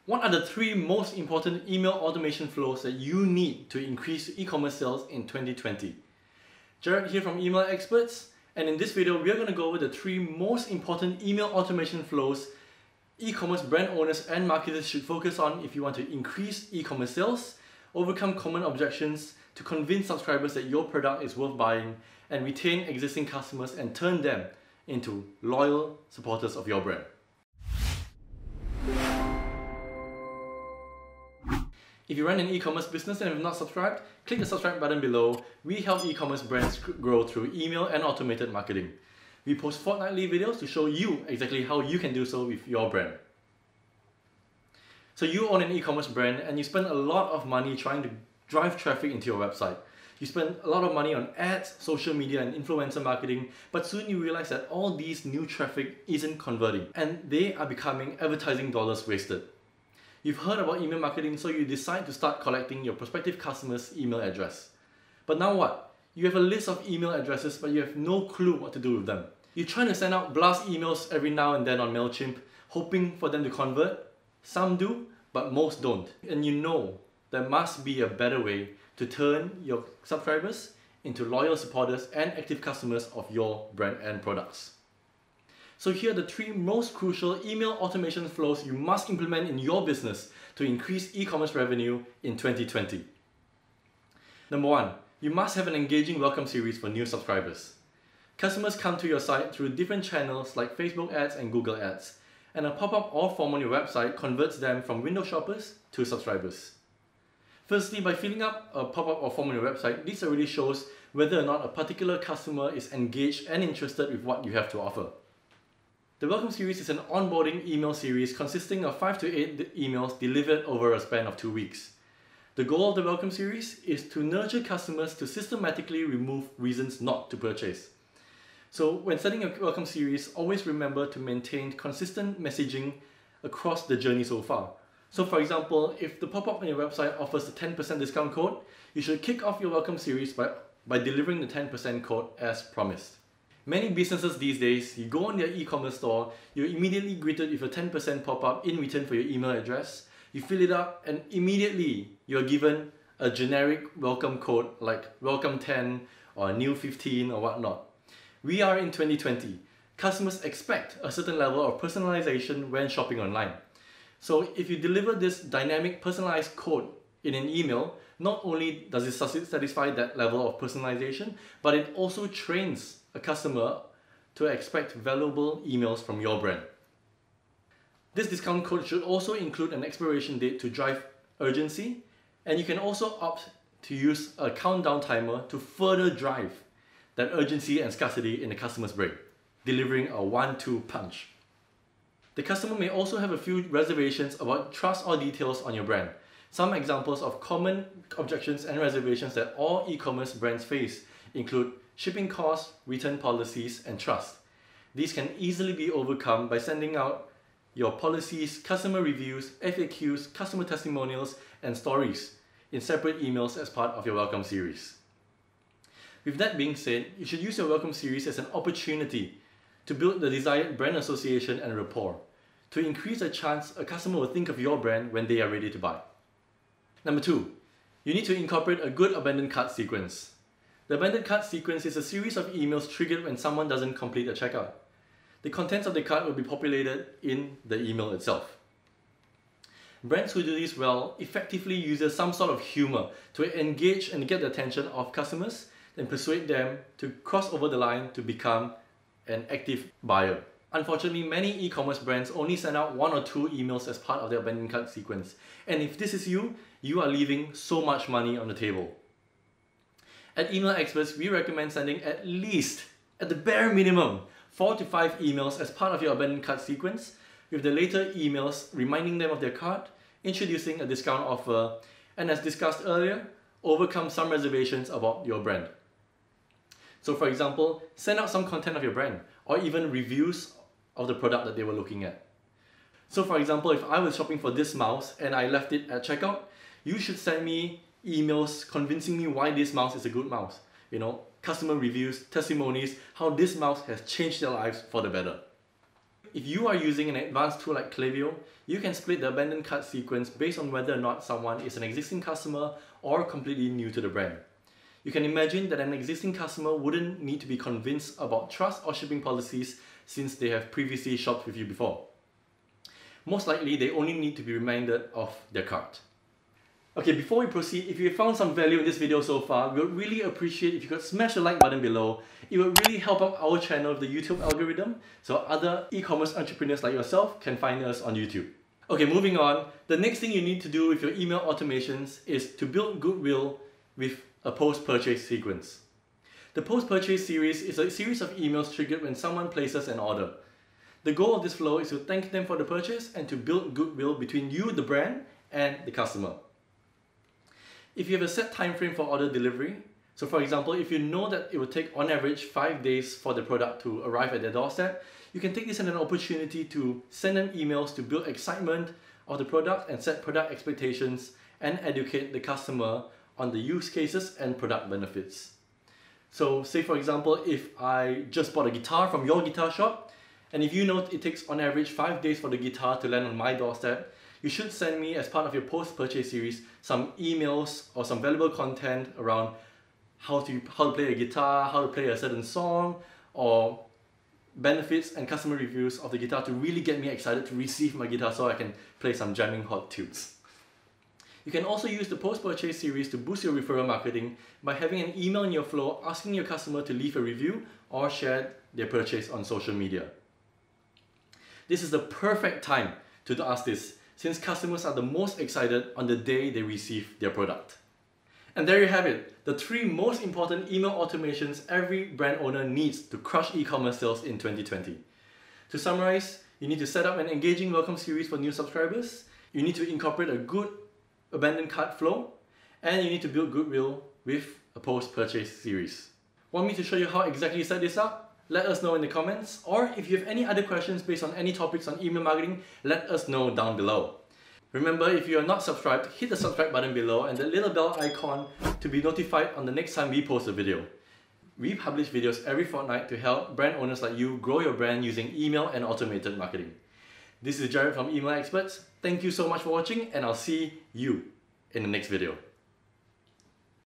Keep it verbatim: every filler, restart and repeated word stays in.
What are the three most important email automation flows that you need to increase e-commerce sales in twenty twenty? Jared here from Email Experts, and in this video we are going to go over the three most important email automation flows e-commerce brand owners and marketers should focus on if you want to increase e-commerce sales, overcome common objections, to convince subscribers that your product is worth buying, and retain existing customers and turn them into loyal supporters of your brand. If you run an e-commerce business and have not subscribed, click the subscribe button below. We help e-commerce brands grow through email and automated marketing. We post fortnightly videos to show you exactly how you can do so with your brand. So you own an e-commerce brand and you spend a lot of money trying to drive traffic into your website. You spend a lot of money on ads, social media and influencer marketing, but soon you realize that all these new traffic isn't converting and they are becoming advertising dollars wasted. You've heard about email marketing, so you decide to start collecting your prospective customers' email address. But now what? You have a list of email addresses, but you have no clue what to do with them. You're trying to send out blast emails every now and then on MailChimp, hoping for them to convert. Some do, but most don't. And you know there must be a better way to turn your subscribers into loyal supporters and active customers of your brand and products. So here are the three most crucial email automation flows you must implement in your business to increase e-commerce revenue in twenty twenty. Number one, you must have an engaging welcome series for new subscribers. Customers come to your site through different channels like Facebook ads and Google ads, and a pop-up or form on your website converts them from window shoppers to subscribers. Firstly, by filling up a pop-up or form on your website, this already shows whether or not a particular customer is engaged and interested with what you have to offer. The Welcome Series is an onboarding email series consisting of five to eight emails delivered over a span of two weeks. The goal of the Welcome Series is to nurture customers to systematically remove reasons not to purchase. So when setting a Welcome Series, always remember to maintain consistent messaging across the journey so far. So for example, if the pop-up on your website offers a ten percent discount code, you should kick off your Welcome Series by, by delivering the ten percent code as promised. Many businesses these days, you go on their e-commerce store, you're immediately greeted with a ten percent pop-up in return for your email address, you fill it up and immediately you're given a generic welcome code like welcome ten or new fifteen or whatnot. We are in twenty twenty. Customers expect a certain level of personalization when shopping online. So if you deliver this dynamic personalized code in an email, not only does it satisfy that level of personalization, but it also trains a customer to expect valuable emails from your brand. This discount code should also include an expiration date to drive urgency, and you can also opt to use a countdown timer to further drive that urgency and scarcity in the customer's brain, delivering a one two punch. The customer may also have a few reservations about trust or details on your brand. Some examples of common objections and reservations that all e-commerce brands face include shipping costs, return policies, and trust. These can easily be overcome by sending out your policies, customer reviews, F A Qs, customer testimonials, and stories in separate emails as part of your Welcome Series. With that being said, you should use your Welcome Series as an opportunity to build the desired brand association and rapport, to increase the chance a customer will think of your brand when they are ready to buy. Number two, you need to incorporate a good abandoned cart sequence. The abandoned cart sequence is a series of emails triggered when someone doesn't complete a checkout. The contents of the cart will be populated in the email itself. Brands who do this well effectively use some sort of humor to engage and get the attention of customers and persuade them to cross over the line to become an active buyer. Unfortunately, many e-commerce brands only send out one or two emails as part of their abandoned cart sequence. And if this is you, you are leaving so much money on the table. At Email Experts, we recommend sending at least, at the bare minimum, four to five emails as part of your abandoned cart sequence, with the later emails reminding them of their cart, introducing a discount offer, and as discussed earlier, overcome some reservations about your brand. So for example, send out some content of your brand, or even reviews of the product that they were looking at. So for example, if I was shopping for this mouse and I left it at checkout, you should send me emails convincing me why this mouse is a good mouse. You know, customer reviews, testimonies, how this mouse has changed their lives for the better. If you are using an advanced tool like Klaviyo, you can split the abandoned cart sequence based on whether or not someone is an existing customer or completely new to the brand. You can imagine that an existing customer wouldn't need to be convinced about trust or shipping policies since they have previously shopped with you before. Most likely, they only need to be reminded of their cart. Okay, before we proceed, if you found some value in this video so far, we would really appreciate if you could smash the like button below. It would really help out our channel with the YouTube algorithm, so other e-commerce entrepreneurs like yourself can find us on YouTube. Okay, moving on. The next thing you need to do with your email automations is to build goodwill with a post-purchase sequence. The post-purchase series is a series of emails triggered when someone places an order. The goal of this flow is to thank them for the purchase and to build goodwill between you, the brand, and the customer. If you have a set time frame for order delivery, so for example, if you know that it will take on average five days for the product to arrive at their doorstep, you can take this as an opportunity to send them emails to build excitement of the product and set product expectations and educate the customer on the use cases and product benefits. So say for example, if I just bought a guitar from your guitar shop, and if you know it takes on average five days for the guitar to land on my doorstep, you should send me, as part of your post-purchase series, some emails or some valuable content around how to, how to play a guitar, how to play a certain song, or benefits and customer reviews of the guitar to really get me excited to receive my guitar so I can play some jamming hot tunes. You can also use the post-purchase series to boost your referral marketing by having an email in your flow asking your customer to leave a review or share their purchase on social media. This is the perfect time to ask this, since customers are the most excited on the day they receive their product. And there you have it, the three most important email automations every brand owner needs to crush e-commerce sales in twenty twenty. To summarize, you need to set up an engaging welcome series for new subscribers, you need to incorporate a good abandoned cart flow, and you need to build goodwill with a post-purchase series. Want me to show you how exactly you set this up? Let us know in the comments, or if you have any other questions based on any topics on email marketing, let us know down below. Remember, if you are not subscribed, hit the subscribe button below and the little bell icon to be notified on the next time we post a video. We publish videos every fortnight to help brand owners like you grow your brand using email and automated marketing. This is Jared from Email Experts. Thank you so much for watching, and I'll see you in the next video.